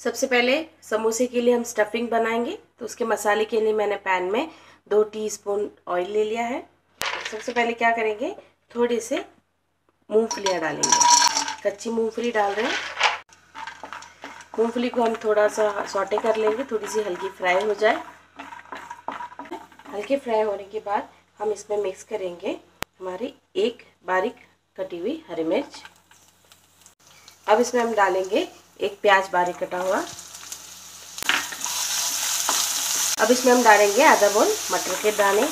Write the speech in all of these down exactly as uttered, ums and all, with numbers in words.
सबसे पहले समोसे के लिए हम स्टफिंग बनाएंगे, तो उसके मसाले के लिए मैंने पैन में दो टीस्पून ऑयल ले लिया है। सबसे पहले क्या करेंगे, थोड़े से मूंगफलियाँ डालेंगे। कच्ची मूंगफली डाल रहे हैं। मूंगफली को हम थोड़ा सा सौटे कर लेंगे, थोड़ी सी हल्की फ्राई हो जाए। हल्के फ्राई होने के बाद हम इसमें मिक्स करेंगे हमारी एक बारीक कटी हुई हरी मिर्च। अब इसमें हम डालेंगे एक प्याज बारीक कटा हुआ। अब इसमें हम डालेंगे आधा बोल मटर के दाने।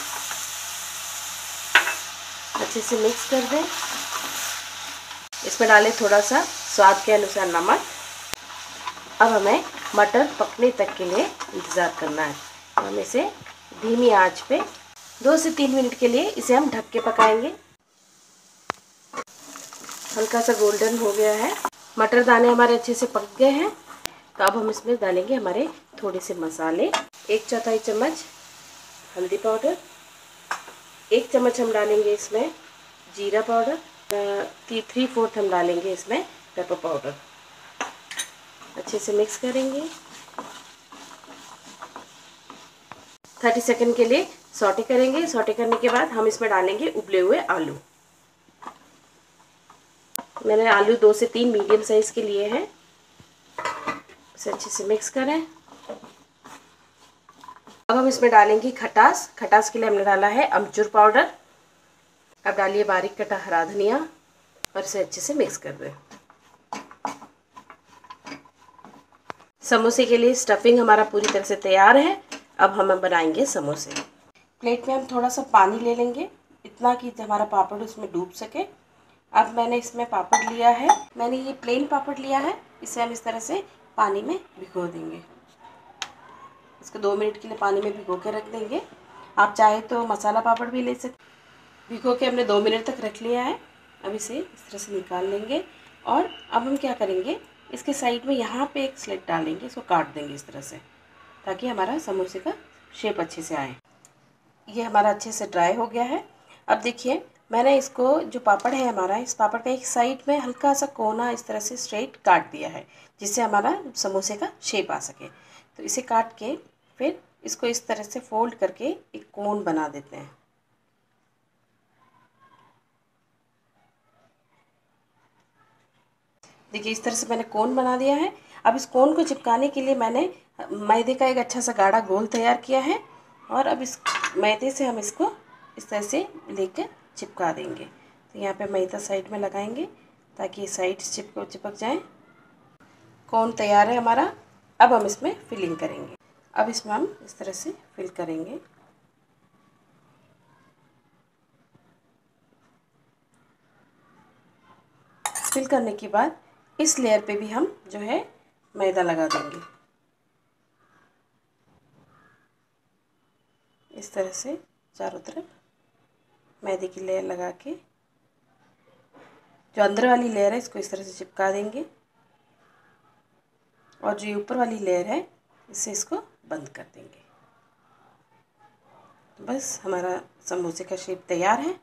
अच्छे से मिक्स कर दें। इसमें डालें थोड़ा सा स्वाद के अनुसार नमक। अब हमें मटर पकने तक के लिए इंतज़ार करना है। तो हम इसे धीमी आंच पे दो से तीन मिनट के लिए इसे हम ढक के पकाएंगे। हल्का सा गोल्डन हो गया है, मटर दाने हमारे अच्छे से पक गए हैं। तो अब हम इसमें डालेंगे हमारे थोड़े से मसाले। एक चौथाई चम्मच हल्दी पाउडर, एक चम्मच हम डालेंगे इसमें जीरा पाउडर, थ्री फोर्थ हम डालेंगे इसमें पेपर पाउडर। अच्छे से मिक्स करेंगे। तीस सेकंड के लिए सौटे करेंगे। सौटे करने के बाद हम इसमें डालेंगे उबले हुए आलू। मैंने आलू दो से तीन मीडियम साइज के लिए हैं। इसे अच्छे से मिक्स करें। अब हम इसमें डालेंगे खटास। खटास के लिए हमने डाला है अमचूर पाउडर। अब डालिए बारीक कटा हरा धनिया और इसे अच्छे से मिक्स कर दें। समोसे के लिए स्टफिंग हमारा पूरी तरह से तैयार है। अब हम बनाएंगे समोसे। प्लेट में हम थोड़ा सा पानी ले लेंगे, इतना कि हमारा पापड़ उसमें डूब सके। अब मैंने इसमें पापड़ लिया है, मैंने ये प्लेन पापड़ लिया है। इसे हम इस तरह से पानी में भिगो देंगे। इसको दो मिनट के लिए पानी में भिगो के रख देंगे। आप चाहे तो मसाला पापड़ भी ले सकते। भिगो के हमने दो मिनट तक रख लिया है। अब इसे इस तरह से निकाल लेंगे और अब हम क्या करेंगे, इसके साइड में यहाँ पे एक स्लिट डालेंगे, इसको काट देंगे इस तरह से, ताकि हमारा समोसे का शेप अच्छे से आए। ये हमारा अच्छे से ड्राई हो गया है। अब देखिए, मैंने इसको जो पापड़ है हमारा, इस पापड़ का एक साइड में हल्का सा कोना इस तरह से स्ट्रेट काट दिया है, जिससे हमारा समोसे का शेप आ सके। तो इसे काट के फिर इसको इस तरह से फोल्ड करके एक कोन बना देते हैं। देखिए, इस तरह से मैंने कोन बना दिया है। अब इस कोन को चिपकाने के लिए मैंने मैदे का एक अच्छा सा गाढ़ा घोल तैयार किया है और अब इस मैदे से हम इसको इस तरह से लेकर चिपका देंगे। तो यहाँ पे मैदा साइड में लगाएंगे ताकि साइड चिपक चिपक जाए। कोन तैयार है हमारा। अब हम इसमें फिलिंग करेंगे। अब इसमें हम इस तरह से फिल करेंगे। फिल करने के बाद इस लेयर पे भी हम जो है मैदा लगा देंगे। इस तरह से चारों तरफ मैदे की लेयर लगा के जो अंदर वाली लेयर है इसको इस तरह से चिपका देंगे और जो ऊपर वाली लेयर है इससे इसको बंद कर देंगे। तो बस हमारा समोसे का शेप तैयार है।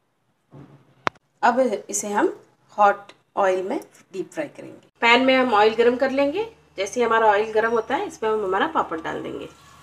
अब इसे हम हॉट ऑयल में डीप फ्राई करेंगे। पैन में हम ऑयल गरम कर लेंगे। जैसे ही हमारा ऑयल गरम होता है, इसमें हम हमारा पापड़ डाल देंगे।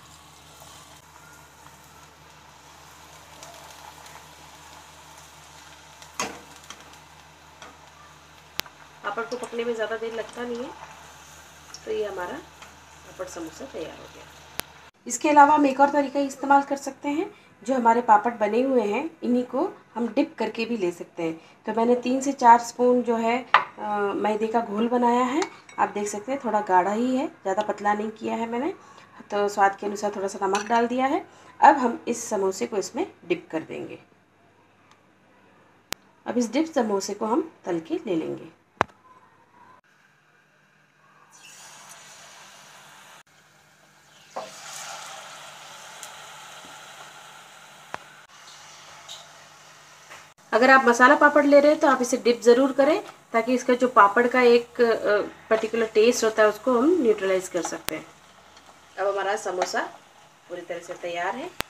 पापड़ को पकने में ज़्यादा देर लगता नहीं है। तो ये हमारा पापड़ समोसा तैयार हो गया। इसके अलावा हम एक और तरीका इस्तेमाल कर सकते हैं। जो हमारे पापड़ बने हुए हैं, इन्हीं को हम डिप करके भी ले सकते हैं। तो मैंने तीन से चार स्पून जो है मैदे का घोल बनाया है। आप देख सकते हैं थोड़ा गाढ़ा ही है, ज़्यादा पतला नहीं किया है मैंने। तो स्वाद के अनुसार थोड़ा सा नमक डाल दिया है। अब हम इस समोसे को इसमें डिप कर देंगे। अब इस डिप समोसे को हम तल के ले लेंगे। अगर आप मसाला पापड़ ले रहे हैं तो आप इसे डिप ज़रूर करें, ताकि इसका जो पापड़ का एक पर्टिकुलर टेस्ट होता है उसको हम न्यूट्रलाइज कर सकते हैं। अब हमारा समोसा पूरी तरह से तैयार है।